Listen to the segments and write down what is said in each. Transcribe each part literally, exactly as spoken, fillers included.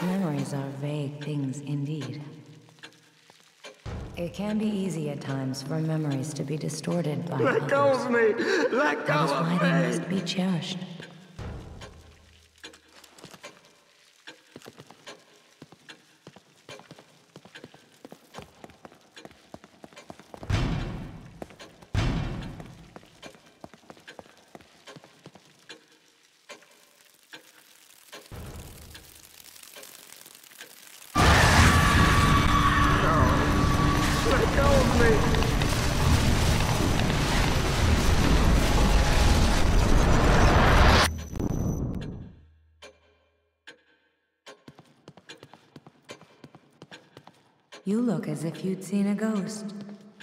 Memories are vague things indeed. It can be easy at times for memories to be distorted by Let others. go of me! Let go That is of why me! they must be cherished. Let go of me! You look as if you'd seen a ghost.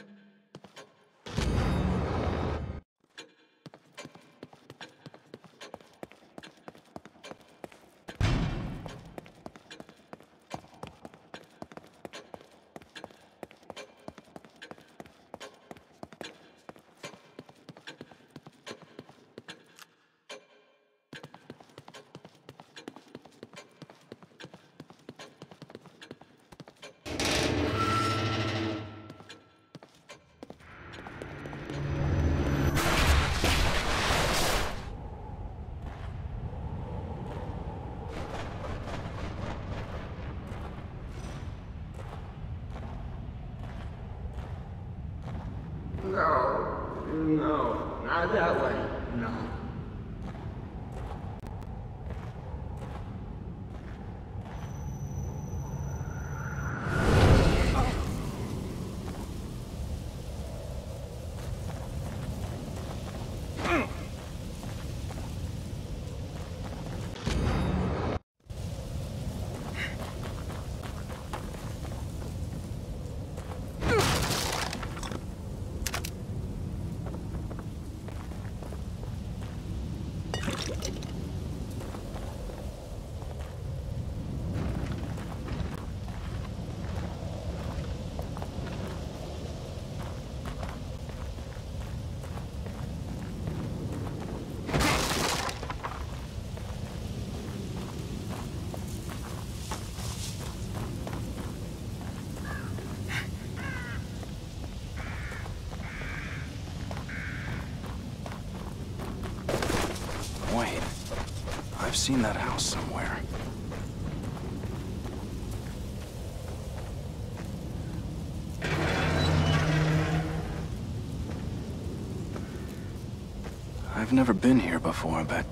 No, no, not that way, no. Wait, I've seen that house somewhere. I've never been here before, but...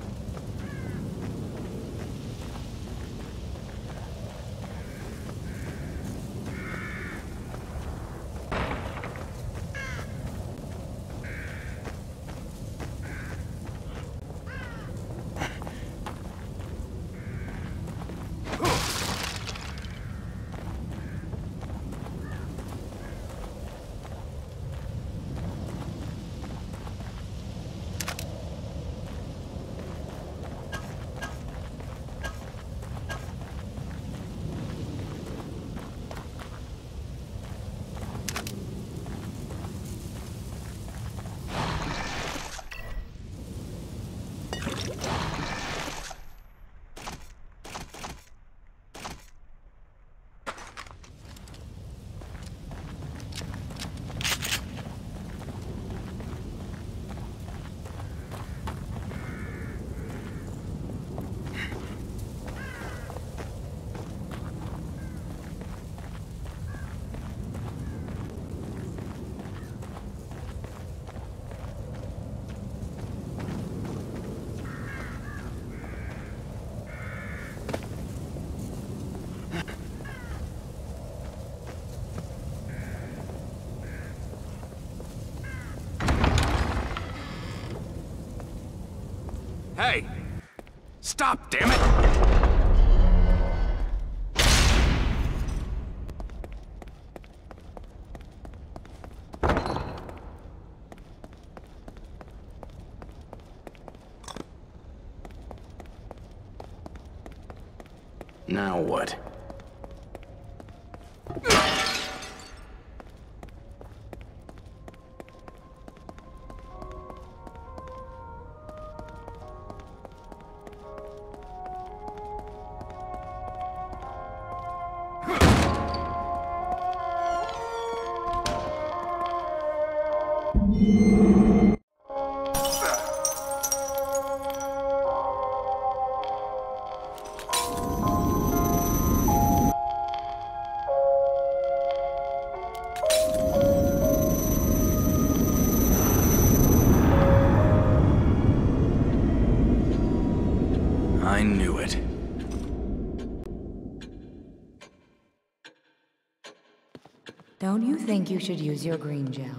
Hey! Stop, damn it! Now what? I knew it. Don't you think you should use your green gel?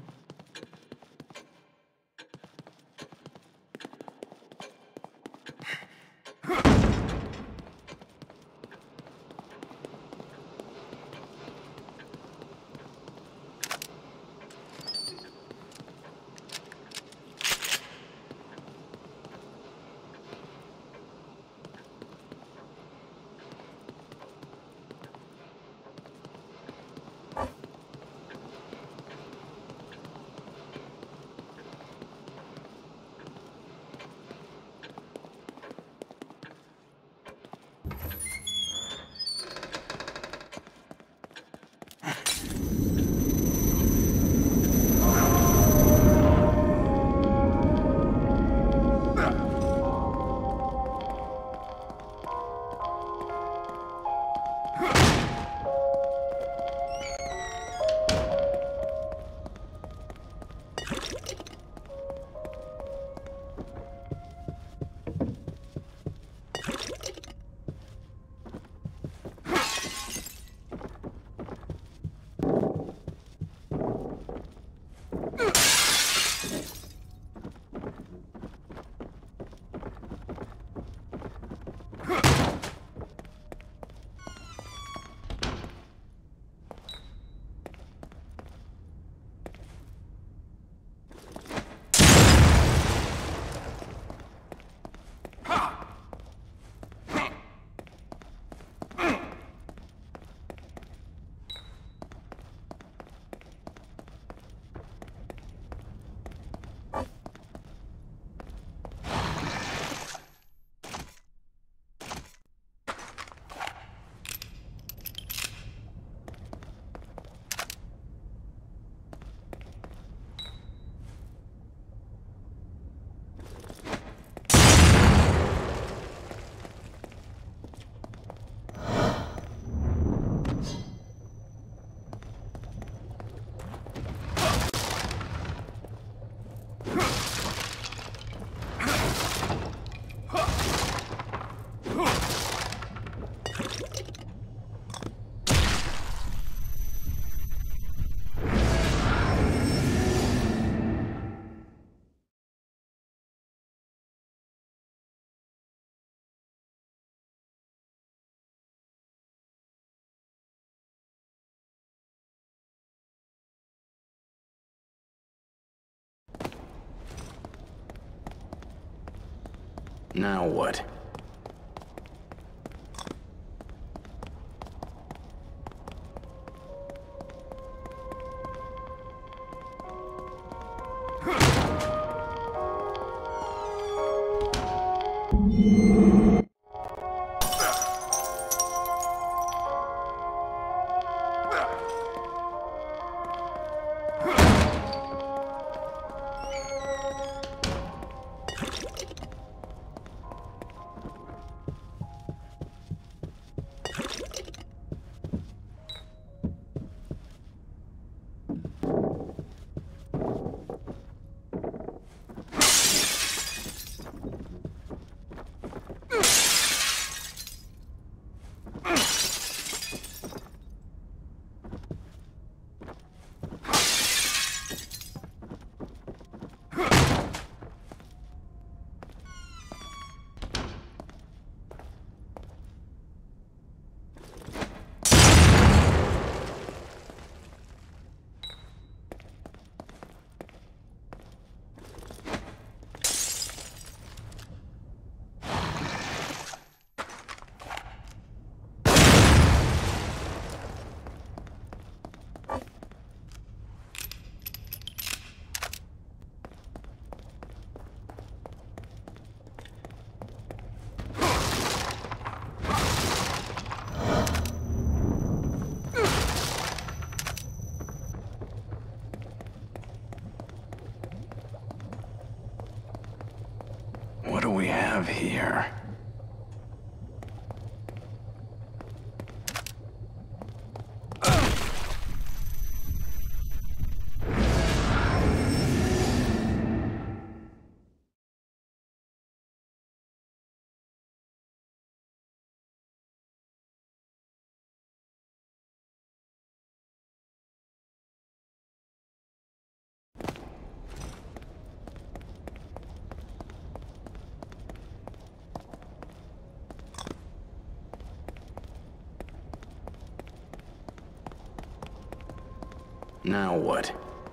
Now what? here. Now what?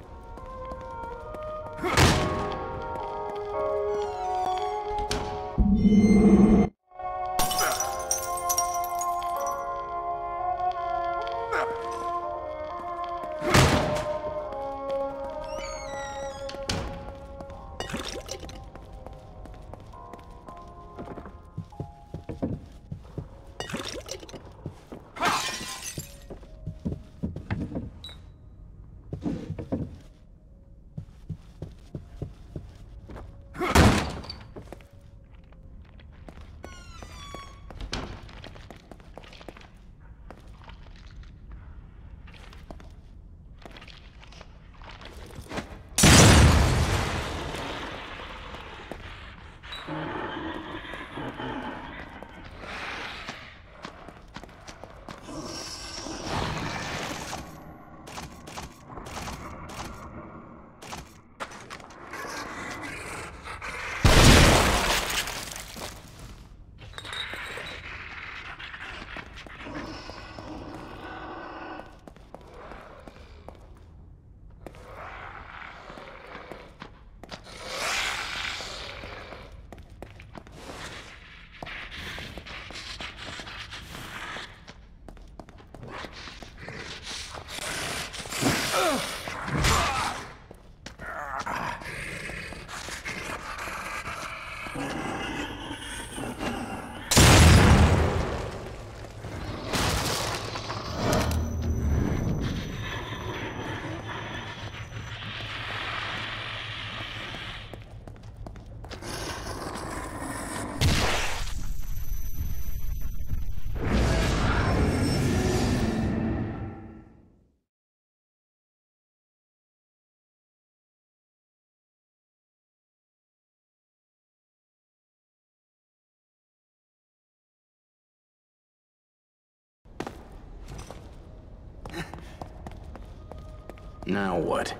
Now what?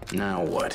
Now what?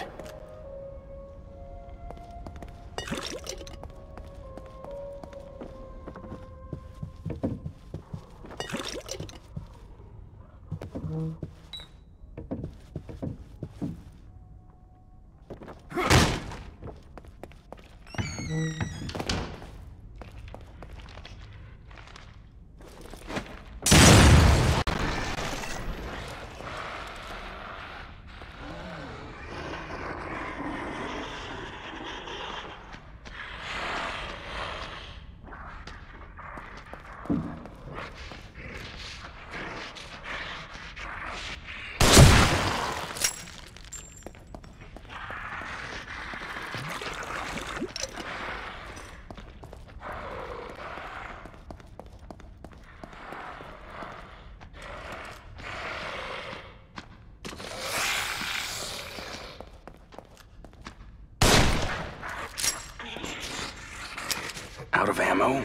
Out of ammo?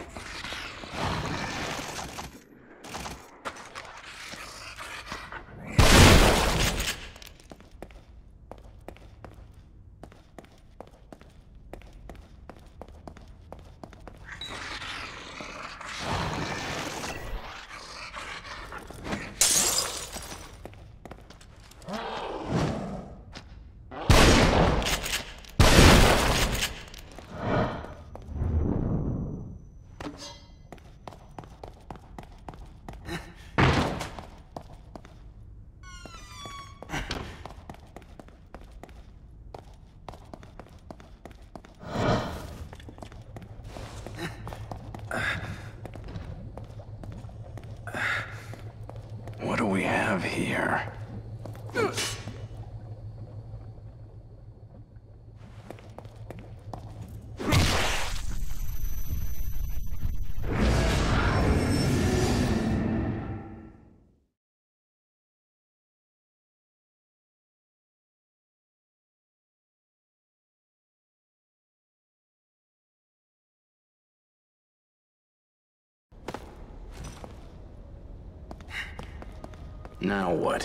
What do we have here? Now what?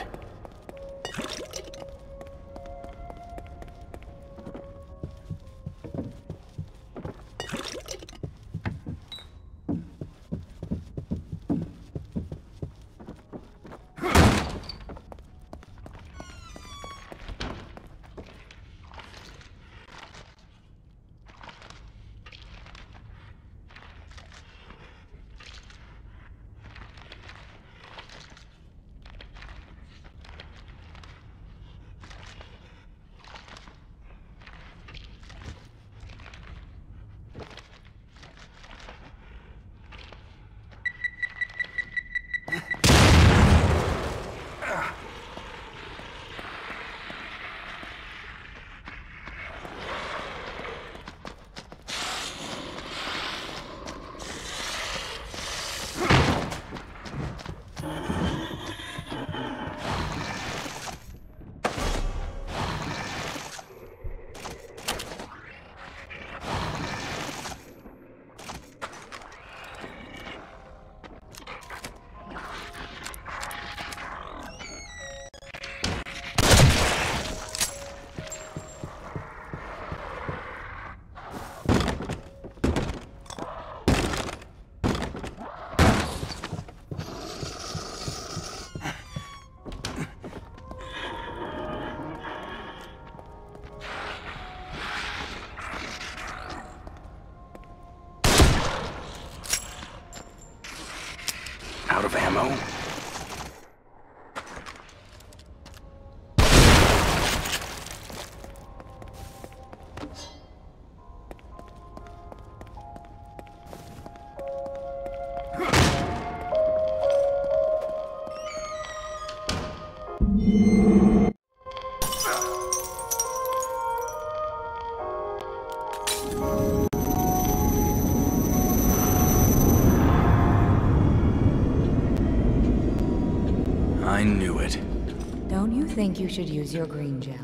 Out of ammo? I knew it. Don't you think you should use your green gel?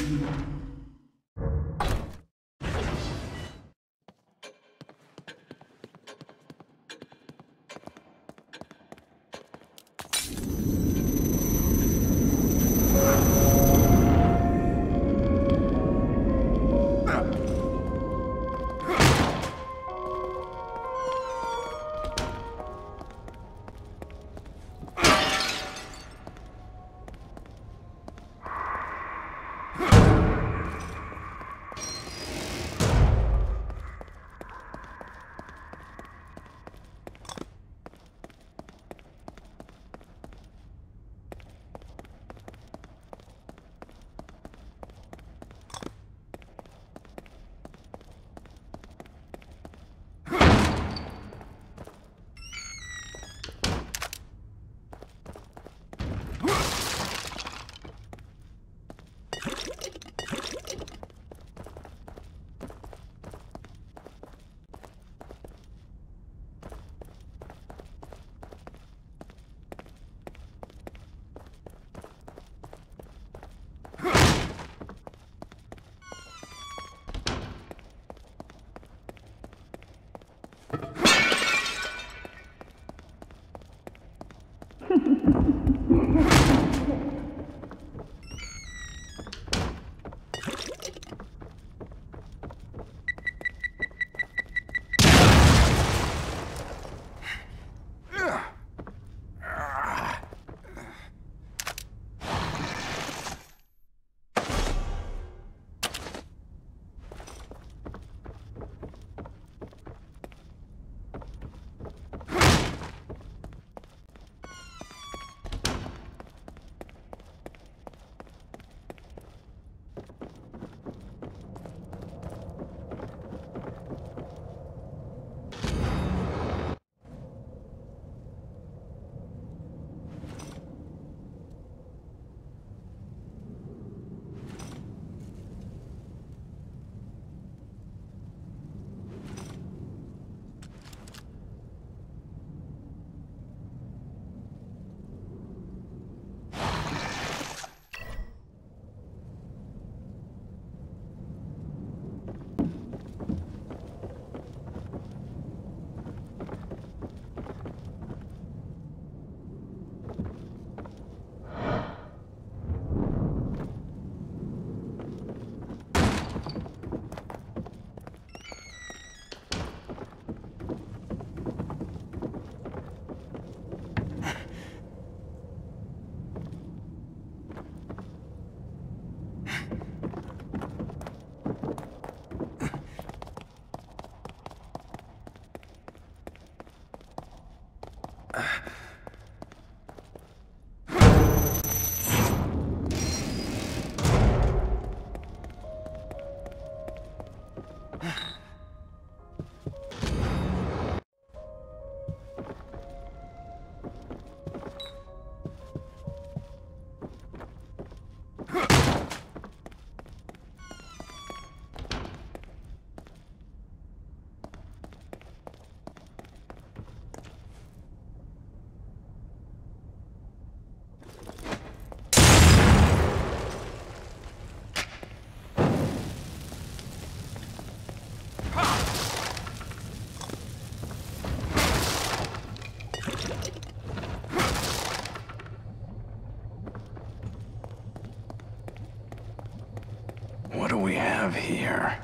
What do we have here?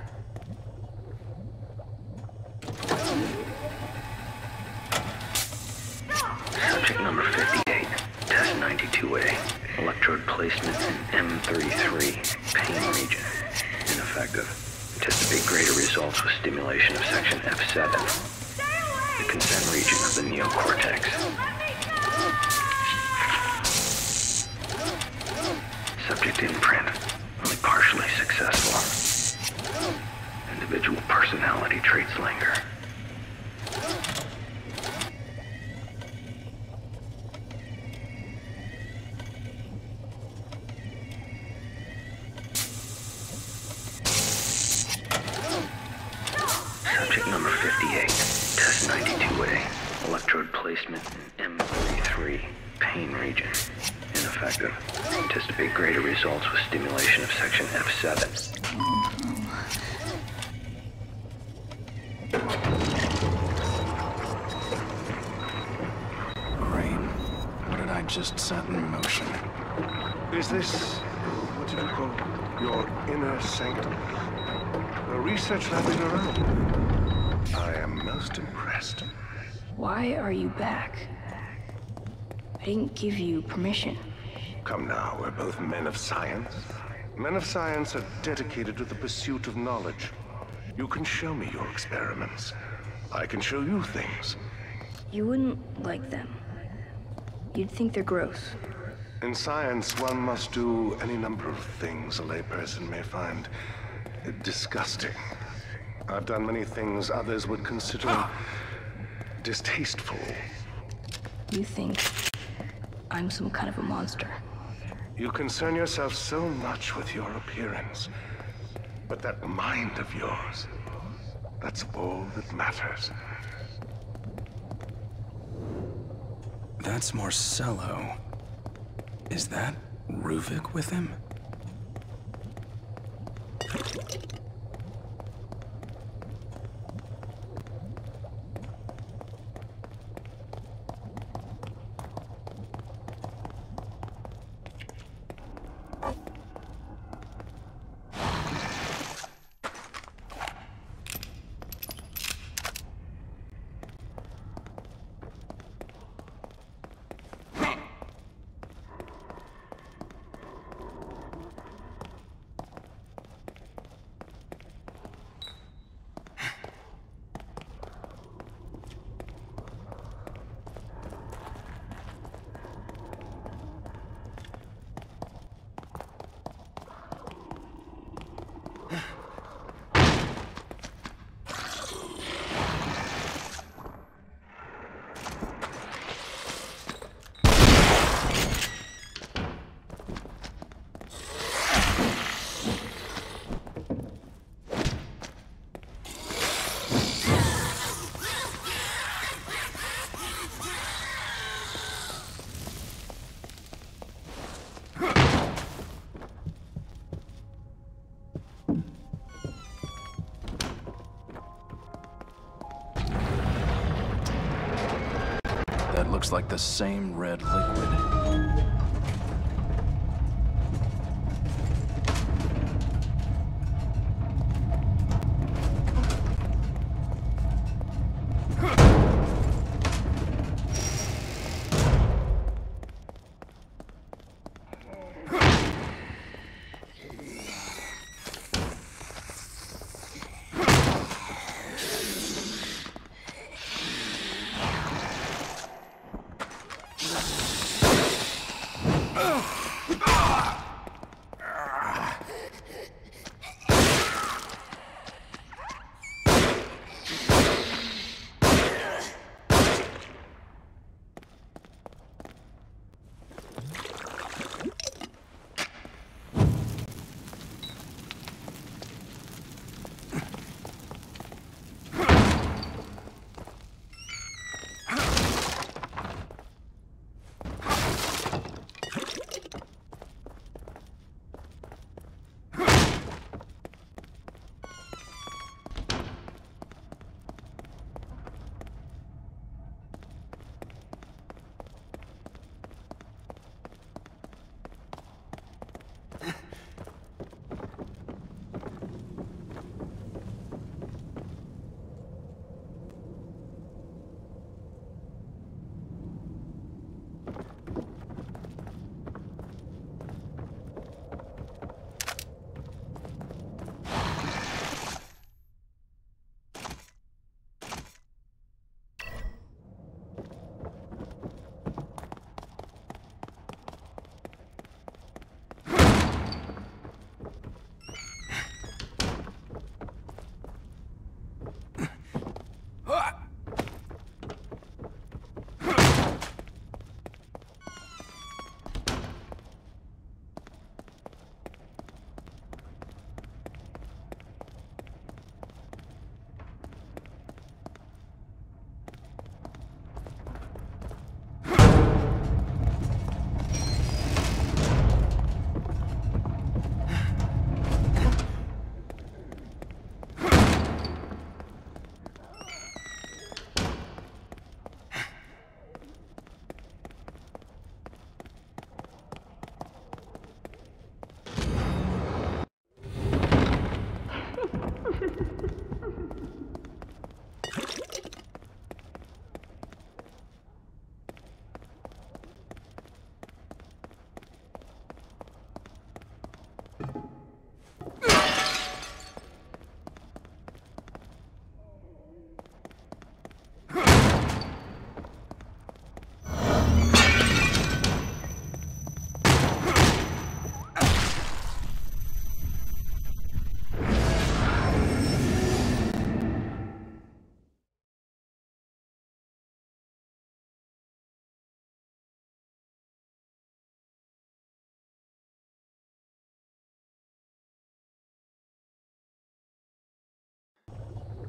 Subject number fifty-eight, test ninety-two A. Electrode placement in M thirty-three, pain region. Ineffective. Anticipate greater results with stimulation of section F seven, the consent region of the neocortex. Subject imprint, only partially successful. Individual personality traits linger. Subject number fifty-eight, test ninety-two A. Electrode placement in M thirty-three, pain region. Ineffective. effect of anticipate greater results with stimulation of section F seven. Great. What did I just set in motion? Is this, what do you call, your inner sanctum? A research lab in your own? I am most impressed. Why are you back? I didn't give you permission. Come now, we're both men of science. Men of science are dedicated to the pursuit of knowledge. You can show me your experiments. I can show you things. You wouldn't like them. You'd think they're gross. In science, one must do any number of things a layperson may find disgusting. I've done many things others would consider distasteful. You think I'm some kind of a monster. You concern yourself so much with your appearance. But that mind of yours, that's all that matters. That's Marcello. Is that Ruvik with him? That looks like the same red liquid.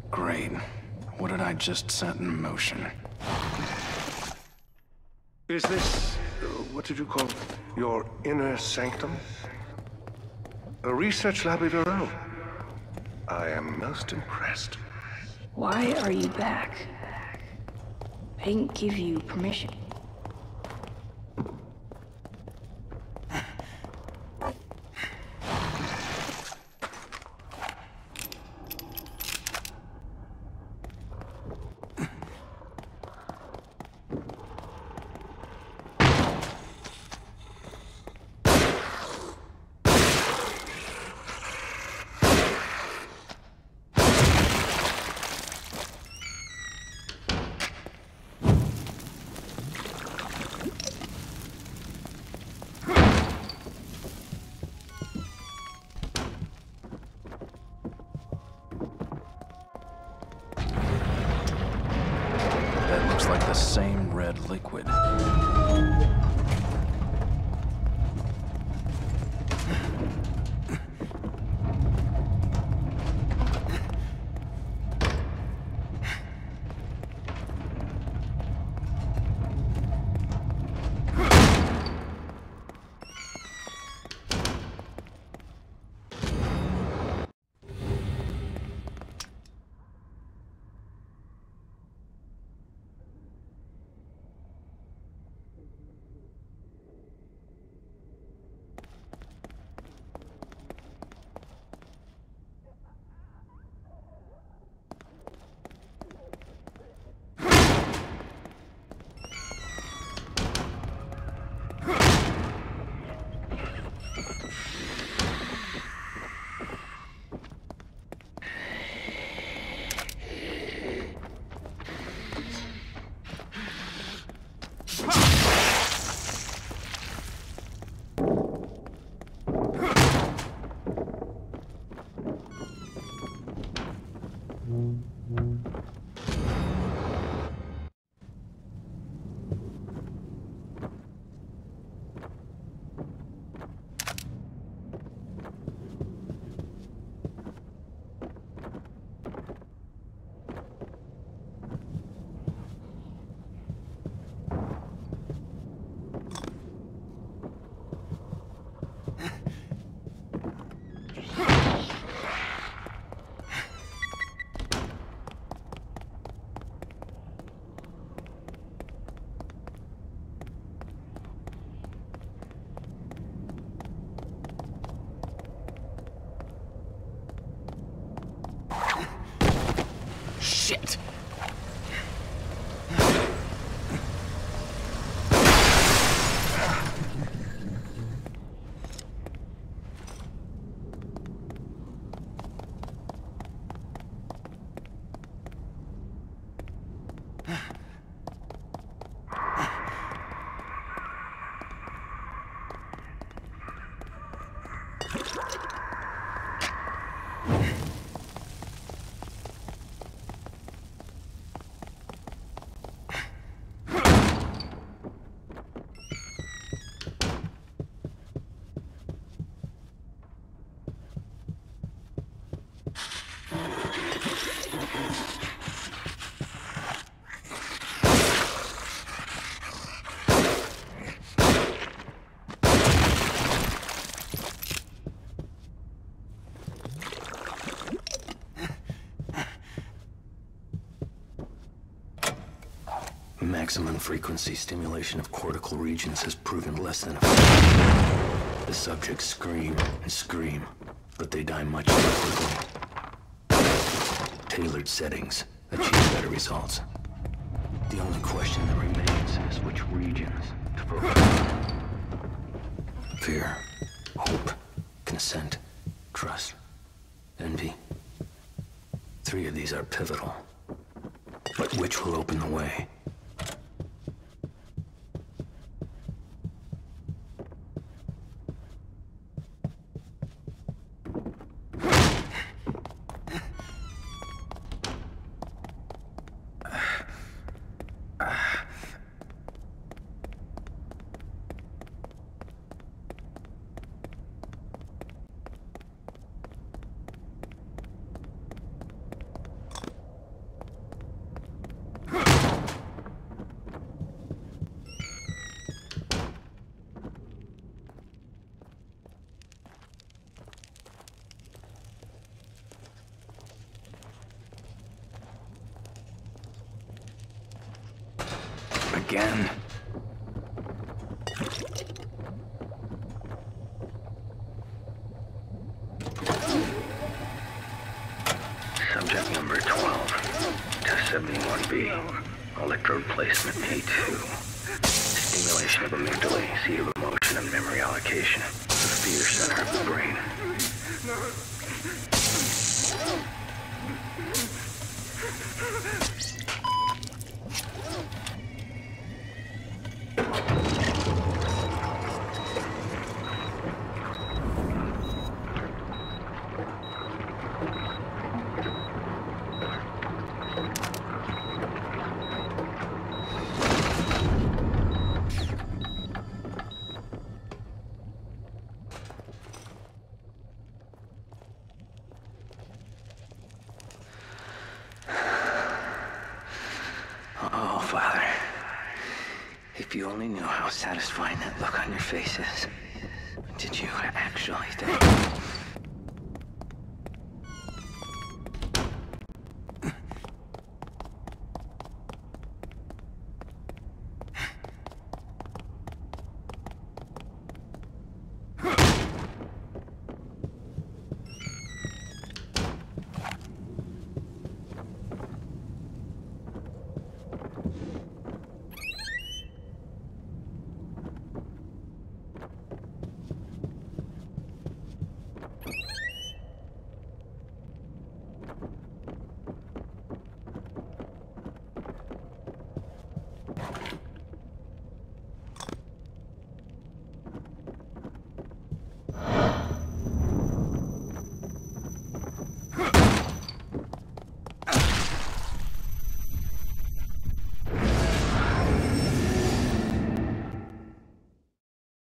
Great. What did I just set in motion? Is this, uh, what did you call it? Your inner sanctum? A research lab of your own? I am most impressed. Why are you back? I didn't give you permission. Like the same red liquid. Shit! Maximum frequency stimulation of cortical regions has proven less than effective. The subjects scream and scream, but they die much too quickly. Tailored settings achieve better results. The only question that remains is which regions to focus on. Fear, hope, consent, trust, envy. Three of these are pivotal. But which will open the way? again. Subject number twelve, test seventy-one B, electrode placement A two. Stimulation of amygdala, seat of emotion and memory allocation, the fear center of the brain. Oh, Father. If you only knew how satisfying that look on your face is. Did you actually think...